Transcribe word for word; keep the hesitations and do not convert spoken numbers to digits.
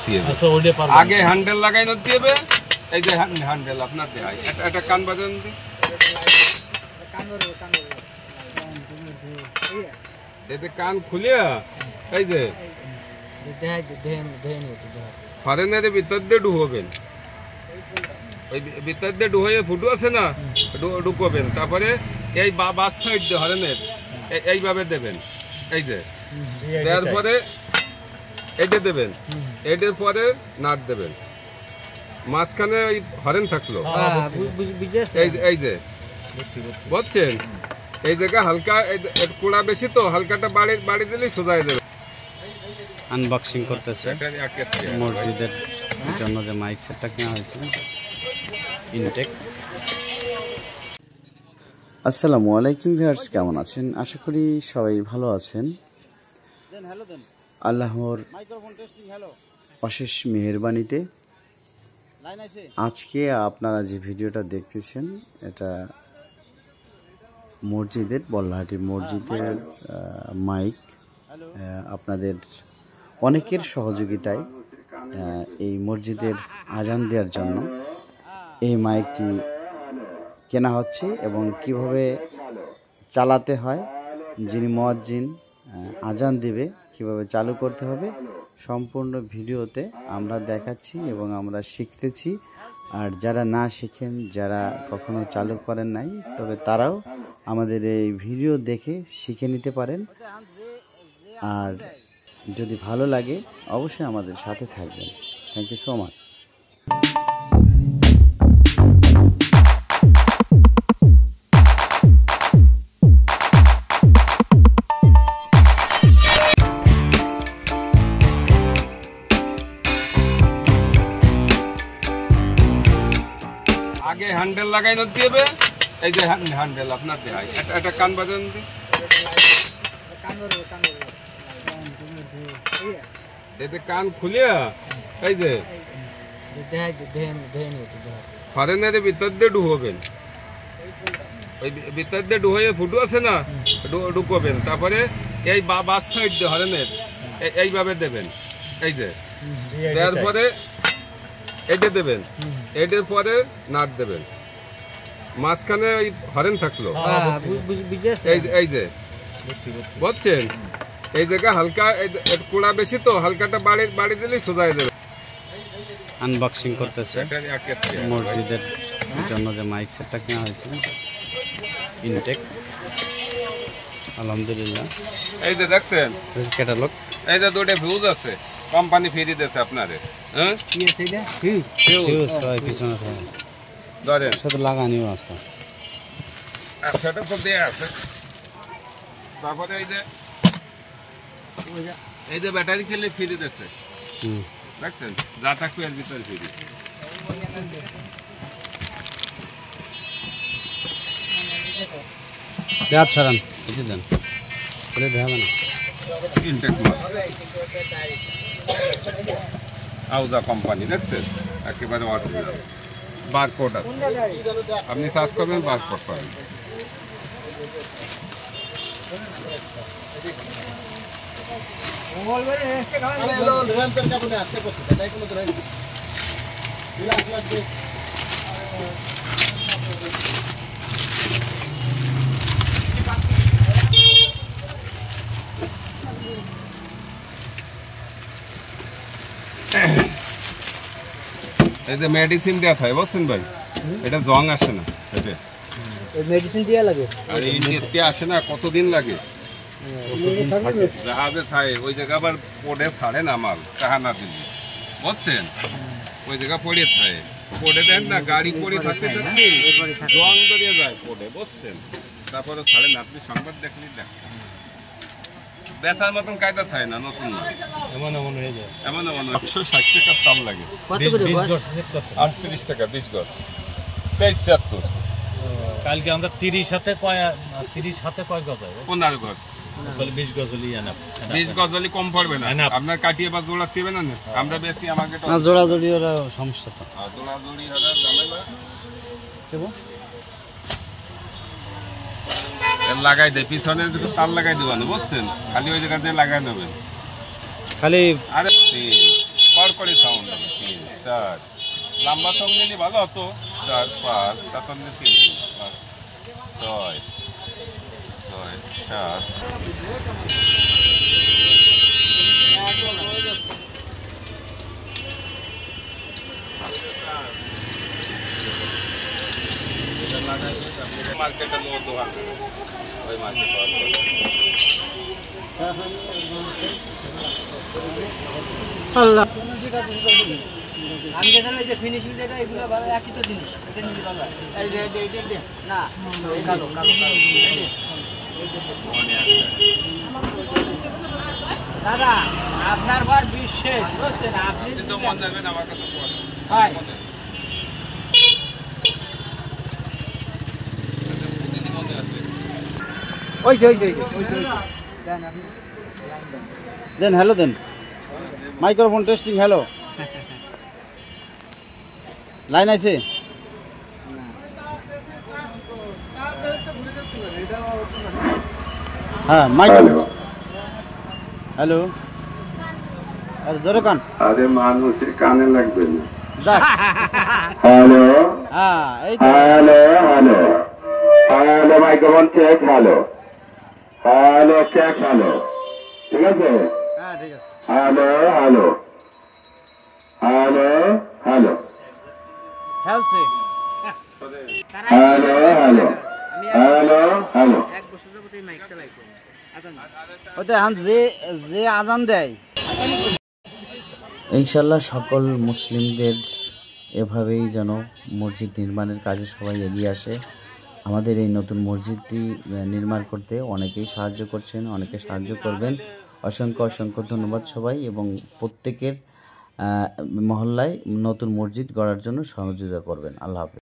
দিতে হবে। আচ্ছা ওইটা পারবেন। আগে হ্যান্ডেল লাগাই দিতে হবে। এই যে হ্যান্ডেল আপনার দেয় এটা এটা কান বাজান দি কান ধরো কান ধরো এতে কান খুলে এই যে দেখ দেন দেন এটা ফারেনের ভিতর দিয়ে ঢুকবেন ওই ভিতর দিয়ে ঢুকে ফুটো আছে না ঢুকবেন তারপরে এই বাস সাইড দিয়ে হরেনের এইভাবে দেবেন এই যে দেওয়ার পরে এইটা দেবেন এইটার পরে নাট দেবেন মাঝখানে ওই হরেন থাকলো এই যে বুঝছেন এই জায়গা হালকা কুড়া বেশি তো হালকাটা বাড়ি বাড়ি দিলে সোজা হয়ে যাবে। আনবক্সিং করতেছে মসজিদের জন্য যে মাইক সেটটা কেনা হয়েছে ইনটেক। আসসালামু আলাইকুম ভিউয়ার্স, কেমন আছেন? আশা করি সবাই ভালো আছেন। আল্লাহর অশেষ মেহেরবানিতে আজকে আপনারা যে ভিডিওটা দেখতেছেন এটা মসজিদের বল্লাহাটি মসজিদের মাইক। আপনাদের অনেকের সহযোগিতায় এই মসজিদের আজান দেওয়ার জন্য এই মাইকটি কেনা হচ্ছে এবং কিভাবে চালাতে হয়, যিনি মুয়াজ্জিন আজান দিবে কিভাবে চালু করতে হবে সম্পূর্ণ ভিডিওতে আমরা দেখাচ্ছি এবং আমরা শিখতেছি। আর যারা না শিখেন, যারা কখনো চালু করেন নাই, তবে তারাও আমাদের এই ভিডিও দেখে শিখে নিতে পারেন। আর যদি ভালো লাগে অবশ্যই আমাদের সাথে থাকবেন। Thank you so much. আগে হ্যান্ডেল লাগাই দিতে হবে। এই যে হ্যান্ডেল আপনার দেয় এটা এটা কান বাজান দি কান ধরো কান ধরো এতে কান খুলে এই যে দেখ দেন দেন এটা ফারেনের ভিতর দিয়ে ঢুকবেন ওই ভিতর দিয়ে ঢুকে ফুটো আছে না ঢুকবেন তারপরে এই বাস সাইড দিয়ে হরেনের এইভাবে দেবেন এই যে দেওয়ার পরে এইটা দেবেন এইটার পরে নাট দেবেন মাঝখানে ওই হরেন থাকলো এই যে বুঝছেন এই জায়গা হালকা কুড়া বেশি তো হালকাটা বাড়ি বাড়ি দিলে সোজা হয়ে যাবে। আনবক্সিং করতেছে মসজিদের জন্য যে মাইক সেটটা কেনা হয়েছে ইনটেক। আলহামদুলিল্লাহ এই যে দেখছেন ক্যাটালগ এই যে দুটো ফিউজ আছে কোম্পানি ফ্রি দিয়েছে আপনারে। হ্যাঁ কি আছে এটা ফিউজ ফিউজ হয় পিছনে হয় ধরেন সাথে লাগানিও আছে আর সেটা তো দেয়া আছে। তারপরে এই যে এই যে ব্যাটারি খেলে ফ্রি দিয়েছে দেখছেন যা থাকবে এর ভিতরে ফ্রি দেওয়া ছড়ান বুঝে দেন বলে দেখাবে না ইনটেক আউজা কোম্পানি দেখছেন একেবারে অরিজিনাল বারকোড আছে আপনি সার্চ করবেন বারকোড পাবেন। এই যে মেডিসিন দেওয়া হয় বুঝছেন ভাই, এটা জং আসে না সেটা মেডিসিন দেওয়া লাগে আর ইন্ডিয়াতে আসে না কতদিন লাগে জাহাজে থাকে ওই জায়গা আবার পড়ে ছাড়ে না মাল কাহানা দিল্লি বুঝছেন ওই জায়গা পড়ে থাকে পড়ে দেন না গাড়ি পড়ে থাকতে থাকতে জং বেরিয়ে যায় পড়ে বুঝছেন তারপরে ছাড়ে না। আপনি সংবাদ দেখলে দেখেন বেচার মতন কায়দা থাকে না নতুন না এমন এমন হয়ে যায় এমন এমন একশো ষাট টাকার দাম লাগে আটত্রিশ টাকা বিশ গজ তেইশ ছিয়াত্তর। কালকে আমরা তিরিশ হাতে কয় তিরিশ হাতে কয় গজ হয় পনেরো গজ তাহলে বিশ গজ হলেই না বিশ গজ হলে কম পড়বে না আপনার কাটিয়ে বা জোড়া দিবে না আমরা বেশি আমাকে না জোড়াজোড়ি ওরা সমস্যা তো জোড়াজোড়ি হাজার ঝামেলা লাগাই দেয় পিছনে তার লাগাই দেবেন বুঝছেন খালি ওই জায়গাতে লাগাই নেবেন খালি আরে করে সাউন্ড হবে। তিন চার, লম্বা সং নিলে ভালো হতো। চার পাঁচ, তারপর তিন পাঁচ ছয় ছয় সাত মার্কেটের লোক দোকান ওই মার্কেট আল্লাহ আমি যেটা এই যে ফিনিশিং যেটা এগুলো ভালো একই তো জিনিস এটা নিতে ভালো এই যে এই যে না এই কালো কালো দাদা আপনার বার বিশেষ বুঝছেন আপনি তো মন যাবেন আমার কাছে হয় ওই যে ওই যে ওই যে দেন আপনি দেন হ্যালো দেন মাইক্রোফোন টেস্টিং হ্যালো লাইন আছে হ্যাঁ মাইক্রোফোন হ্যালো আর জোরে কান আরে মানুষের কানে লাগবে না। যাক হ্যালো হ্যাঁ এই তো hello hello hello microphone check hello hello check hello ঠিক আছে। হ্যাঁ ঠিক আছে হ্যালো হ্যালো হ্যালো হ্যালো হেলছে হ্যালো হ্যালো হ্যালো হ্যালো এক বছর যাবত এই মাইক চালাইছো আজান ওতে এখন যে যে আজান দেয় ইনশাল্লাহ সকল মুসলিমদের এভাবেই যেন মসজিদ নির্মাণের কাজে সবাই এগিয়ে আসে। আমাদের এই নতুন মসজিদটি নির্মাণ করতে অনেকেই সাহায্য করছেন, অনেকে সাহায্য করবেন। অসংখ্য অসংখ্য ধন্যবাদ সবাই, এবং প্রত্যেকের মহল্লায় নতুন মসজিদ গড়ার জন্য সহযোগিতা করবেন। আল্লাহ হাফেজ।